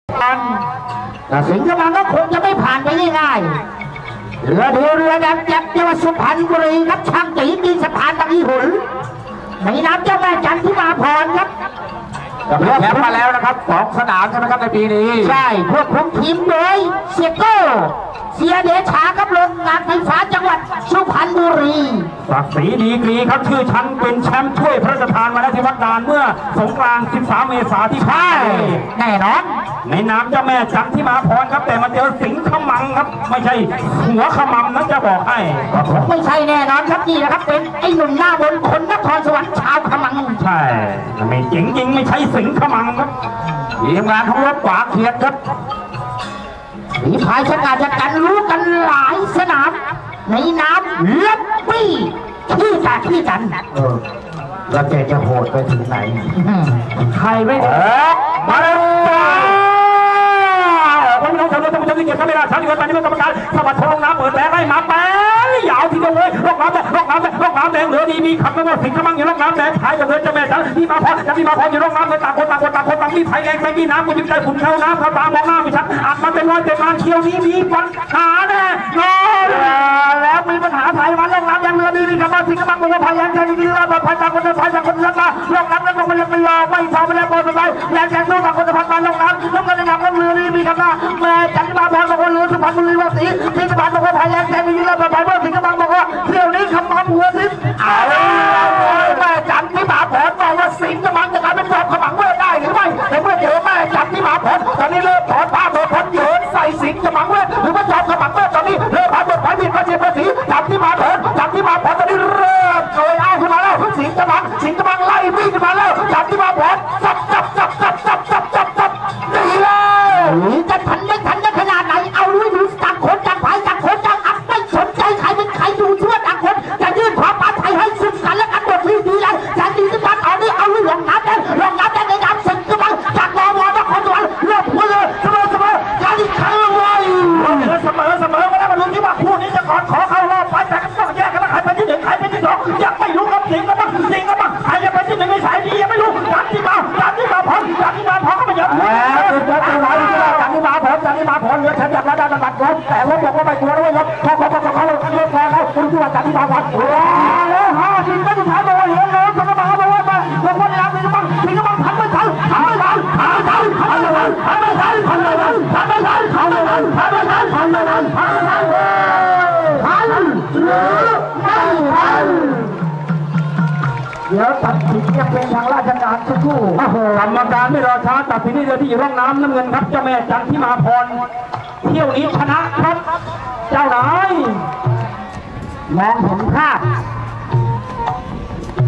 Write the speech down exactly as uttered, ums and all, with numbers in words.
แต่สิงห์กำลังก็คงจะไม่ผ่านไปง่ายๆเรือเดียวเรือดำจากจังหวัดสุพรรณบุรีครับช่างตีมีสะพานตะกี้หุนในน้ำเจ้าแม่จันทิมาพรครับกับแชมป์มาแล้วนะครับสองสนามใช่ไหมครับในปีนี้ใช่พวกคุมทีมโดยเสียโก้เสียเดชาครับโรงงานไฟฟ้าจังหวัดสุพรรณบุรีศักดิ์ศรีดีกรีครับชื่อชั้นเป็นแชมป์ถ้วยพระราชทานมาแล้วที่วัดดานเมื่อสงกรานต์สิบสามเมษายนที่ผ่านมาแน่นอนในน้ำเจ้าแม่จันทิมาพรครับแต่มาเจอสิงห์ขมังครับไม่ใช่หัวขมังนะจะบอกให้ไม่ใช่แน่นอนครับนี่นะครับเป็นไอ้หนุ่มหน้าบนคนนครสวรรค์ชาวขมังใช่ไม่จริงจริงไม่ใช่สิงห์ขมังครับทีมงานของรถขวาเขียดครับมีพายชะกาจกันรู้กันหลายสนามในน้ำลับปี้ขี้ตาขี้กันเออแล้วแกจะโหดไปถึงไหนใครไม่ได้มาแล้วพี่น้องชาวเรือท่านผู้ชมที่เกียรติครับเวลาชั้นเรือตอนนี้กรรมการสวัสดิ์ทองน้ำเปิดแผลให้มาแป๊ะยาวทีเดียวเลยร่องน้ำแดงร่องน้ำแดงร่องน้ำแดงเหลือดีมีขับแล้วก็สิงห์ขมังอยู่ร่องน้ำแดงท้ายกับเรือเจ้าแม่จันทิมาพรจันทิมาพรอยู่ร่องน้ำเลยต่างคนต่างคนต่างคนต่างมีไฟแดงไฟมีน้ำมันยิ่งใจฝุ่นเข้าน้ำเข้าตามองหน้าไม่ชัดอัดมันเป็นรอยเต็มลานเคียวนี้มีปัญหาแน่นอนแล้วมีปัญหาไทยมันร่องน้ำยังเรือดีมีขับมาสิงห์ขมังบอกว่าพยายามจะดีๆแล้วพยายามคนจะพยายามคนจะมาร่องน้ำแล้วมันยังไม่รอไม่พอไม่ได้บอลไปแรงแรงสู้กับคนจะพัดมาร่องน้ำแล้วก็ในน้ำก็เรือดีมีขับมาแม่จันทิมาพรบอกว่าเรือสุพรรณบุรีว่าสีที่สุพรรณบอกว่าพยายามจะดีๆแล้วพยายามสิงห์ขมังบอกว่าเที่ยวนี้ขมังหัวทิพย์เอาแม่จันทิมาพรบอกว่าสิงห์ขมังจะกลายเป็นจอมขมังเมื่อได้หรือไม่แต่เมื่อเจอแม่จันทิมาพรตอนนี้เริ่มถอนผ้าถอนพันเยินใส่สิงห์ขมังเมื่อหรือว่าจอมขมังเมื่อตอนนี้เริ่มผ่านบทผ่านบิดผ่านเจ็บผ่านสีจันทิมาพรจันทิมาพรตอนนี้เริ่มเกยอ้าวขึ้นมาแล้วสิงห์ขมังสิงห์ขมังไล่วิ่งขึ้นมาแล้วจันทิมาพรจับจับจับจับจับจับจับจับนี่เลยจะทันไม่ทันจะขนาดไหนเอาลุยดูต่างคนต่างฝ่ายต่างคนต่างอัพไม่สนใจใครเป็นใครดูชั่วต่างคนจะยื่นความปลอดภัยให้ซึ่งกันและกันหมดที่ดีเลยจะดีซึ่งกันเอาดิเอาลุยหลงน้ำแดงหลงน้ำแดงในน้ำสิงห์ขมังจากรอวอมาคนตัวเริ่มหัวเลยเสมอเสมอการที่ขังไว้เสมอเสมอมาแล้วมาลุ้นที่ว่าคู่นี้จะก่อนขอเข้ารอบไปแต่ก็ต้องแยกกันแล้วใครเป็นที่หนึ่งใครเป็นที่สองยังไม่รู้ครับสิงห์ขมังสิงห์ขมังใครจะเป็นที่หนึ่งในสายดียังไม่รู้จันทิมาจันทิมาพรจันทิมาพรก็ไม่ยอมจันทิมาพรจันทิมาพรเรือแชมป์จากระดับระดับรถแต่รถบอกว่าไม่กลัวด้วยรถเขาเขาเขาเขาเขารถแข่งเขาคุณที่ว่าจันทิมาพรแล้วห้าสิบก็สุดท้ายบอกว่าเห็นเลยจันทิมาบอกว่ามาบอกว่าในน้ำสิงห์ขมังสิงห์ขมังทันไม่ทันทันไม่ทันทันไม่ทันทันไม่ทันทันไม่ทันทันไม่ทันทันไม่ทันทันไม่ทันทันไม่ทันทันไม่ทันทันไม่ทันทันหรือไม่ทันเดี๋ยวตัดสินยังเป็นทางราชการทุกคู่กรรมการไม่รอช้าตัดสินที่เรือที่อยู่ร่องน้ำน้ำเงินครับเจ้าแม่จันทิมาพรเที่ยวนี้ชนะครับเจ้านายมองเห็นภาพ